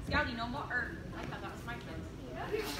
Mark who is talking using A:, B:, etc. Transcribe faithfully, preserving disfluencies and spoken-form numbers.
A: Scouty, no more. Or, I thought that was my kid.